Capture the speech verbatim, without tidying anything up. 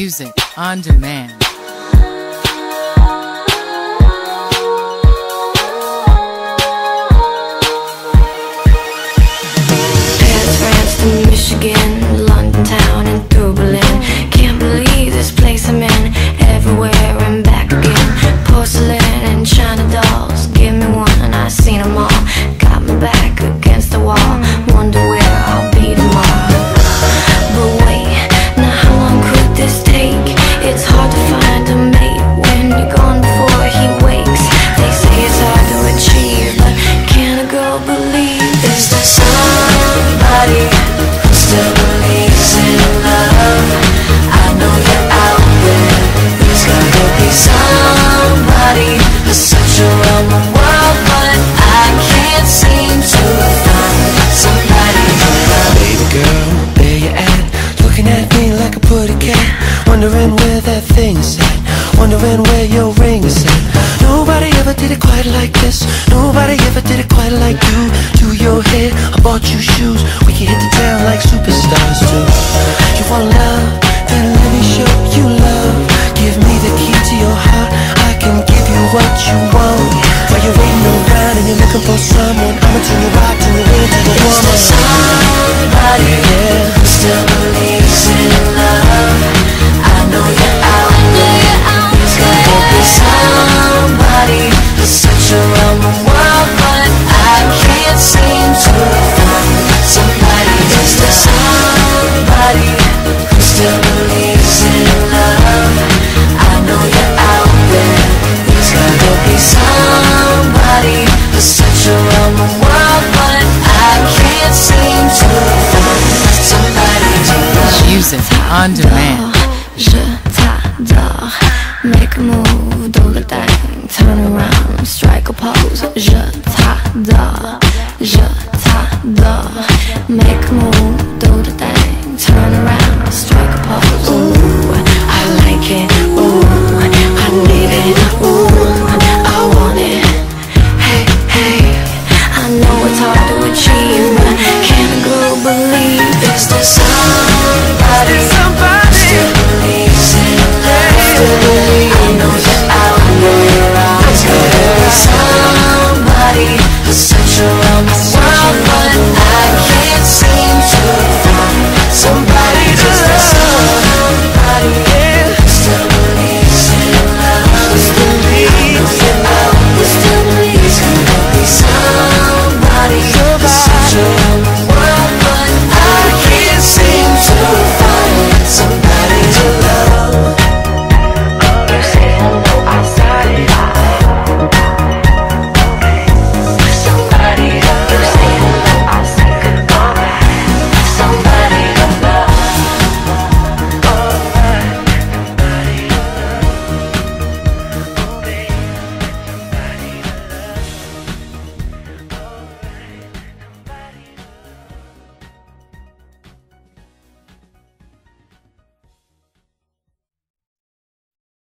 Music on demand. Paris, France to Michigan, London town and through Berlin. Can't believe this place I'm in. Everywhere and back again. Porcelain and China dolls. Give me one, I seen them all. Got my back against the wall. Wonder where I'll be tomorrow. But wait, now how long could this take? It's hard to find a mate when you're gone before he wakes. They say it's hard to achieve, but can a girl believe? Is there somebody who still believes in love? I know you're out there. There's gotta be somebody who's such around the world, but I can't seem to find somebody to love. Baby girl, there you at, looking at me like a pretty cat, wondering where that thing is at, wondering where your ring is at. Nobody ever did it quite like this. Nobody ever did it quite like you. Do your hair, I bought you shoes. We can hit the town like superstars do. You want love? Then let me show you love. Give me the key to your heart. I can give you what you want. While you're waiting around and you're looking for someone, I'ma turn you right to the wind to the Is woman. there somebody Yeah. who still believes in love? I know you're out there. There's gotta be somebody who's such around the world, but I can't seem to find somebody. Is there somebody who still believes in love? I know you're out there. There's gotta be somebody who's such around the world, but I can't seem to find somebody to love. Music on demand. Je t'adore. Make a move, do the thing. Turn around, strike a pose. Je t'adore. Je t'adore. Make a move.